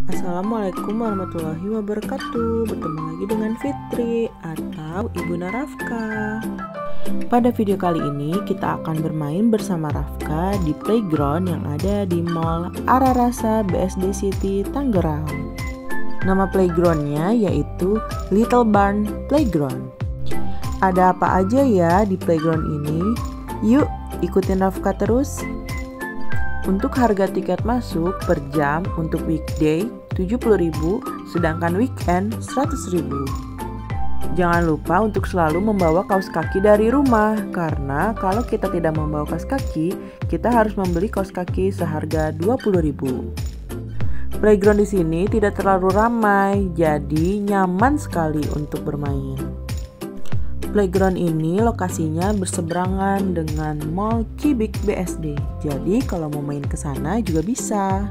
Assalamualaikum warahmatullahi wabarakatuh. Bertemu lagi dengan Fitri atau Ibu Rafka. Pada video kali ini kita akan bermain bersama Rafka di playground yang ada di Mall Ararasa BSD City Tangerang. Nama playgroundnya yaitu Little Barn Playground. Ada apa aja ya di playground ini? Yuk ikutin Rafka terus. Untuk harga tiket masuk per jam untuk weekday 70.000, sedangkan weekend 100.000. Jangan lupa untuk selalu membawa kaos kaki dari rumah, karena kalau kita tidak membawa kaos kaki, kita harus membeli kaos kaki seharga 20.000. Playground di sini tidak terlalu ramai, jadi nyaman sekali untuk bermain. Playground ini lokasinya berseberangan dengan Mall Kibik BSD. Jadi kalau mau main ke sana juga bisa.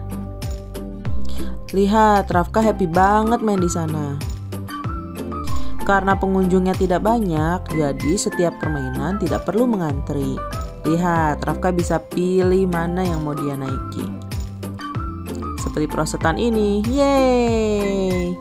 Lihat, Rafka happy banget main di sana. Karena pengunjungnya tidak banyak, jadi setiap permainan tidak perlu mengantri. Lihat, Rafka bisa pilih mana yang mau dia naiki. Seperti perosotan ini. Yeay!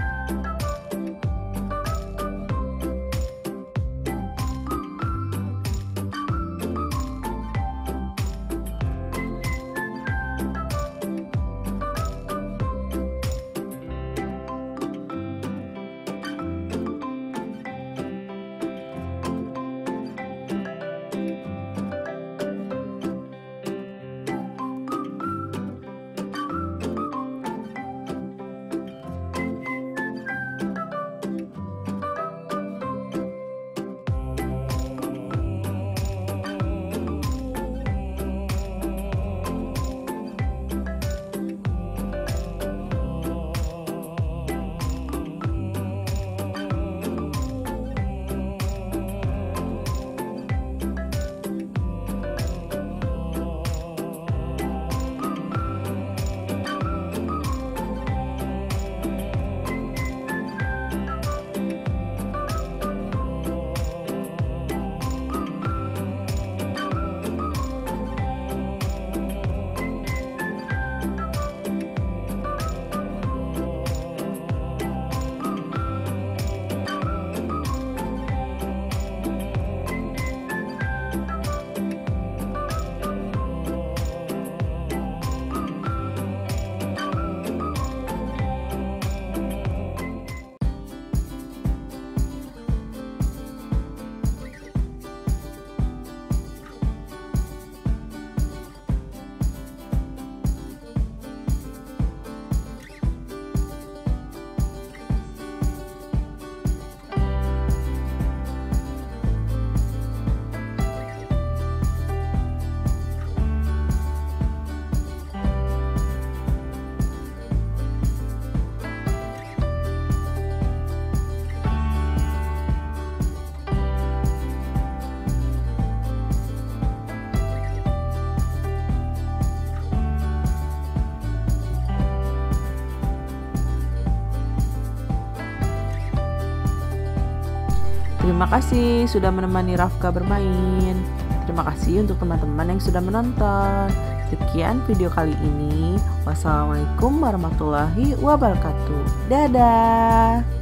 Terima kasih sudah menemani Rafka bermain. Terima kasih untuk teman-teman yang sudah menonton. Sekian video kali ini. Wassalamualaikum warahmatullahi wabarakatuh. Dadah.